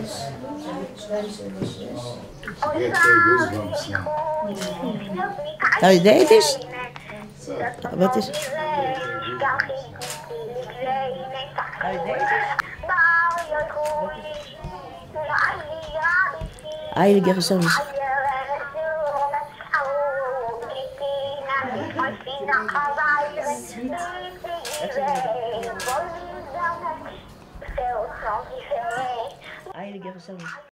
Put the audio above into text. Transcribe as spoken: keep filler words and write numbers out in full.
Nou, je deed eens. Wat is het? Eigenlijk ergens anders. Eigenlijk ergens anders.